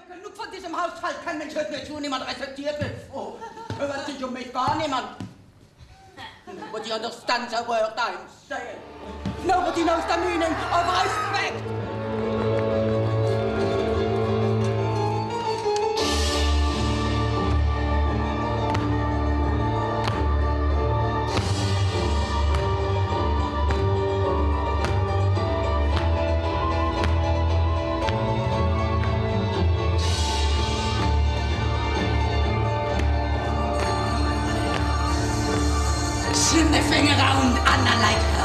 Genug von diesem Haushalt. Kein Mensch hört mir zu, niemand respektiert mich. Oh, kümmert sich um mich gar niemand. Nobody understands a word I'm saying. Nobody knows the meaning of respect. Sniffing around under like